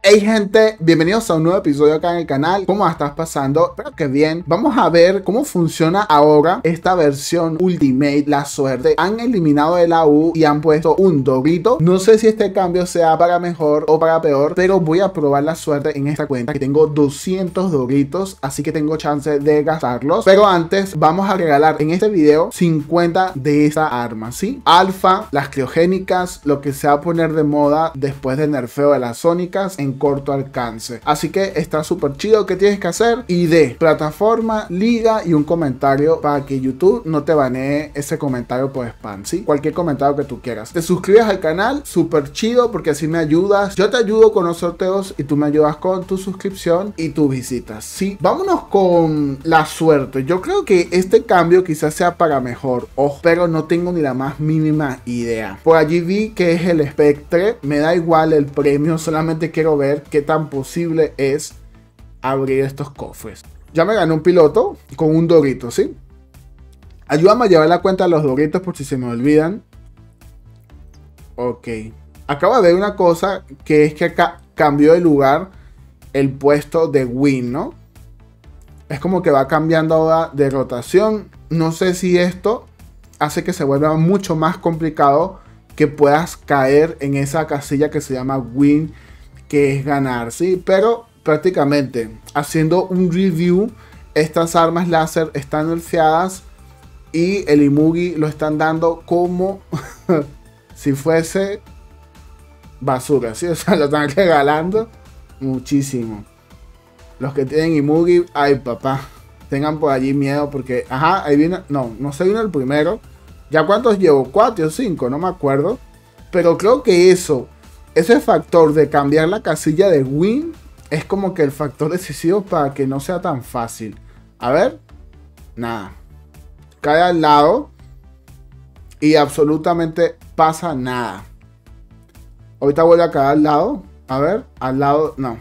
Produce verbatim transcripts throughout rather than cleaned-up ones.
Hey gente, bienvenidos a un nuevo episodio acá en el canal. ¿Cómo estás pasando? Espero que bien. Vamos a ver cómo funciona ahora esta versión Ultimate, la suerte. Han eliminado el A U y han puesto un Dorito. No sé si este cambio sea para mejor o para peor, pero voy a probar la suerte en esta cuenta que tengo doscientos Doritos, así que tengo chance de gastarlos. Pero antes vamos a regalar en este video cincuenta de esta arma, ¿sí? Alfa, las criogénicas, lo que se va a poner de moda después del nerfeo de las sónicas en corto alcance. Así que está súper chido. ¿Qué tienes que hacer? I D, plataforma, liga y un comentario para que YouTube no te banee ese comentario por spam, ¿sí? Cualquier comentario que tú quieras. Te suscribes al canal, súper chido, porque así me ayudas. Yo te ayudo con los sorteos y tú me ayudas con tu suscripción y tus visitas, ¿sí? Vámonos con la suerte. Yo creo que este cambio quizás sea para mejor, ojo, pero no tengo ni la más mínima idea. Por allí vi que es el Spectre. Me da igual el premio, solamente quiero ver ver qué tan posible es abrir estos cofres. Ya me gané un piloto con un Dorito, ¿sí? Ayúdame a llevar la cuenta de los Doritos por si se me olvidan. Ok. Acabo de ver una cosa, que es que acá cambió de lugar el puesto de Win, ¿no? Es como que va cambiando ahora de rotación. No sé si esto hace que se vuelva mucho más complicado que puedas caer en esa casilla que se llama Win, que es ganar, ¿sí? Pero prácticamente haciendo un review, estas armas láser están nerfeadas y el Imugi lo están dando como si fuese basura, ¿sí? O sea, lo están regalando muchísimo. Los que tienen Imugi, ay papá, tengan por allí miedo porque, ajá, ahí viene, no, no se vino el primero. ¿Ya cuántos llevo? ¿Cuatro o cinco? No me acuerdo. Pero creo que eso... Ese factor de cambiar la casilla de Win es como que el factor decisivo para que no sea tan fácil. A ver. Nada. Cae al lado. Y absolutamente pasa nada. Ahorita vuelve a caer al lado. A ver. Al lado. No.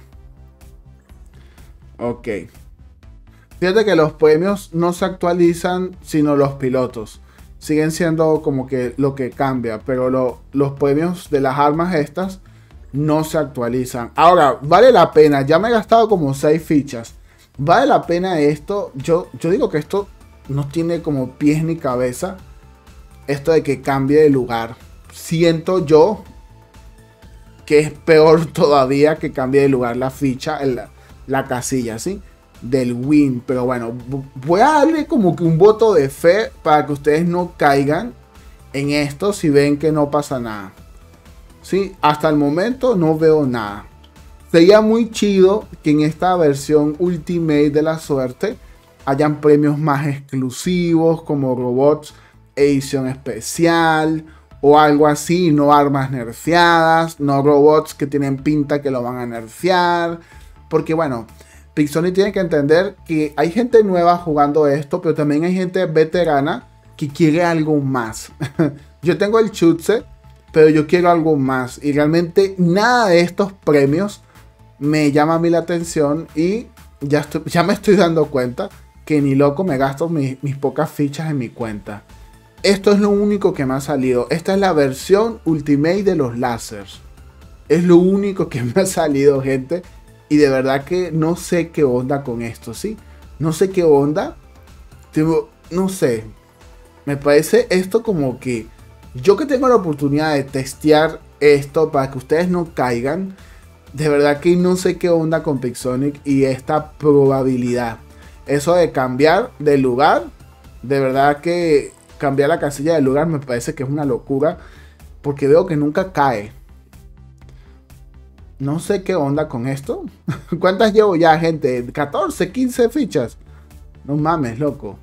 Ok. Fíjate que los premios no se actualizan sino los pilotos. Siguen siendo como que lo que cambia, pero lo, los premios de las armas estas no se actualizan. Ahora, vale la pena. Ya me he gastado como seis fichas. ¿Vale la pena esto? Yo, yo digo que esto no tiene como pies ni cabeza. Esto de que cambie de lugar. Siento yo que es peor todavía que cambie de lugar la ficha, la, la casilla, ¿sí? Del Win, pero bueno, voy a darle como que un voto de fe para que ustedes no caigan en esto si ven que no pasa nada. Sí, hasta el momento no veo nada. Sería muy chido que en esta versión Ultimate de la suerte hayan premios más exclusivos como robots edición especial o algo así, no armas nerfeadas, no robots que tienen pinta que lo van a nerfear, porque bueno, Pixonic tiene que entender que hay gente nueva jugando esto, pero también hay gente veterana que quiere algo más. Yo tengo el Chutze, pero yo quiero algo más. Y realmente nada de estos premios me llama a mí la atención. Y ya, estoy, ya me estoy dando cuenta que ni loco me gasto mis, mis pocas fichas en mi cuenta. Esto es lo único que me ha salido. Esta es la versión Ultimate de los lásers. Es lo único que me ha salido, gente. Y de verdad que no sé qué onda con esto, ¿sí? No sé qué onda. No sé. Me parece esto como que... Yo que tengo la oportunidad de testear esto para que ustedes no caigan. De verdad que no sé qué onda con Pixonic y esta probabilidad. Eso de cambiar de lugar. De verdad que cambiar la casilla de lugar me parece que es una locura. Porque veo que nunca cae. No sé qué onda con esto. ¿Cuántas llevo ya, gente? catorce, quince fichas. No mames, loco.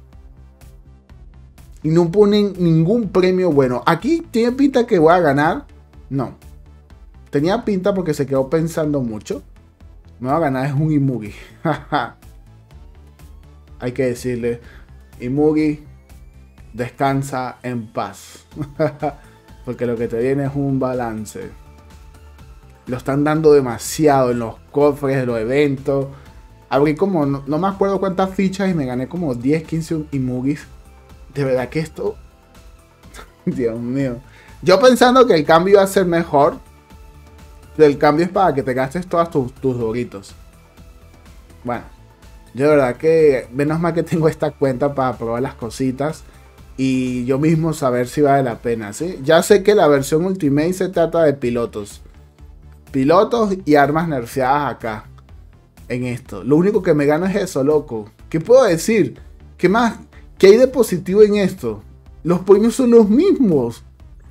Y no ponen ningún premio bueno. Aquí tiene pinta que voy a ganar. No. Tenía pinta porque se quedó pensando mucho. Me va a ganar es un Imugi. Hay que decirle. Imugi, descansa en paz. Porque lo que te viene es un balance. Lo están dando demasiado en los cofres de los eventos. Abrí como, no, no me acuerdo cuántas fichas y me gané como diez, quince Imugis. De verdad que esto... Dios mío. Yo pensando que el cambio iba a ser mejor. El cambio es para que te gastes todas tus, tus doritos. Bueno, yo de verdad que menos mal que tengo esta cuenta para probar las cositas y yo mismo saber si vale la pena, ¿sí? Ya sé que la versión Ultimate se trata de pilotos. Pilotos y armas nerfeadas acá. En esto. Lo único que me gano es eso, loco. ¿Qué puedo decir? ¿Qué más? ¿Qué hay de positivo en esto? Los premios son los mismos.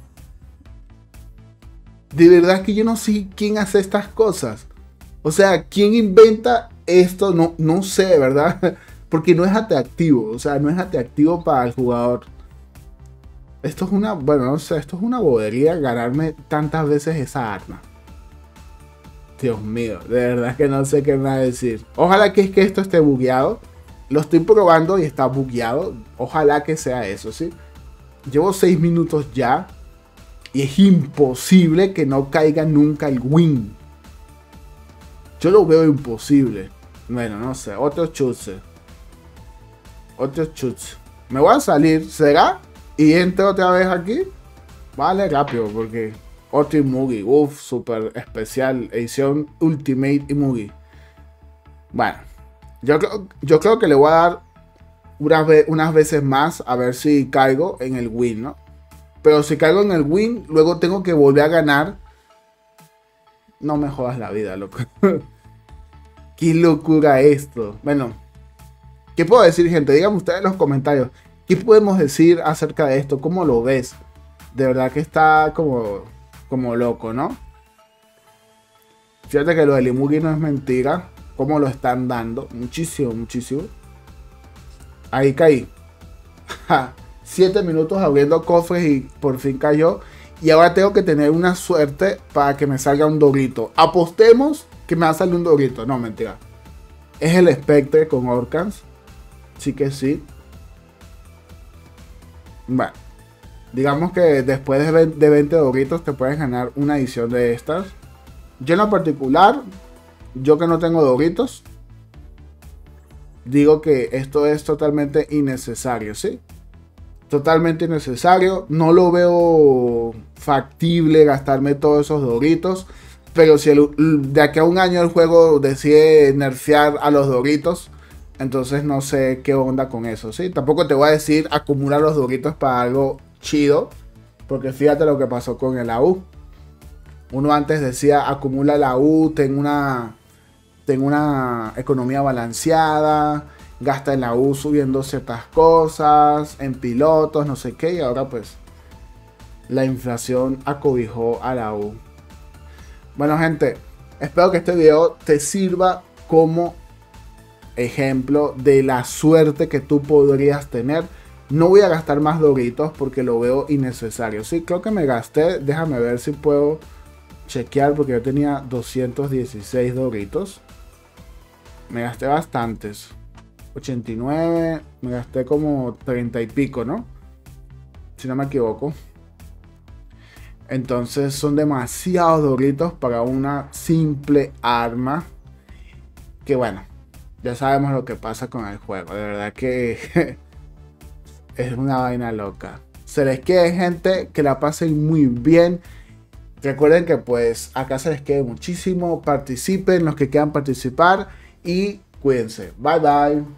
De verdad que yo no sé quién hace estas cosas. O sea, ¿quién inventa esto? No, no sé, ¿verdad? Porque no es atractivo. O sea, no es atractivo para el jugador. Esto es una... Bueno, no sé. Esto es una bobería ganarme tantas veces esa arma. Dios mío, de verdad que no sé qué más decir. Ojalá que es que esto esté bugueado. Lo estoy probando y está bugueado. Ojalá que sea eso, ¿sí? Llevo seis minutos ya. Y es imposible que no caiga nunca el win. Yo lo veo imposible. Bueno, no sé. Otro chutz. Otro chutz. Me voy a salir. ¿Será? Y entre otra vez aquí. Vale, rápido porque... Otro Mugi, uff, super especial, edición Ultimate Mugi. Bueno, yo creo, yo creo que le voy a dar unas, ve unas veces más a ver si caigo en el win, ¿no? Pero si caigo en el win, luego tengo que volver a ganar. No me jodas la vida, loco. Qué locura esto. Bueno, ¿qué puedo decir, gente? Díganme ustedes en los comentarios. ¿Qué podemos decir acerca de esto? ¿Cómo lo ves? De verdad que está como... como loco, ¿no? Fíjate que lo del Imugi no es mentira. Como lo están dando. Muchísimo, muchísimo. Ahí caí. Siete minutos abriendo cofres y por fin cayó. Y ahora tengo que tener una suerte para que me salga un dorito. Apostemos que me va a salir un dorito. No, mentira. Es el Spectre con Orcans. Sí que sí. Bueno. Digamos que después de veinte doritos te puedes ganar una edición de estas. Yo en lo particular, yo que no tengo doritos, digo que esto es totalmente innecesario, ¿sí? Totalmente innecesario. No lo veo factible gastarme todos esos doritos. Pero si el, de aquí a un año el juego decide nerfear a los doritos, entonces no sé qué onda con eso, ¿sí? Tampoco te voy a decir acumular los doritos para algo chido, porque fíjate lo que pasó con el A U. Uno antes decía acumula la U, ten una, ten una economía balanceada, gasta en la U subiendo ciertas cosas, en pilotos, no sé qué, y ahora pues la inflación acobijó a la U. Bueno, gente, espero que este video te sirva como ejemplo de la suerte que tú podrías tener. No voy a gastar más doritos porque lo veo innecesario. Sí, creo que me gasté. Déjame ver si puedo chequear porque yo tenía doscientos dieciséis doritos. Me gasté bastantes. ochenta y nueve. Me gasté como treinta y pico, ¿no? Si no me equivoco. Entonces son demasiados doritos para una simple arma. Que bueno, ya sabemos lo que pasa con el juego. De verdad que... es una vaina loca. Se les quiere, gente, que la pasen muy bien. Recuerden que pues acá se les quiere muchísimo. Participen los que quieran participar. Y cuídense. Bye bye.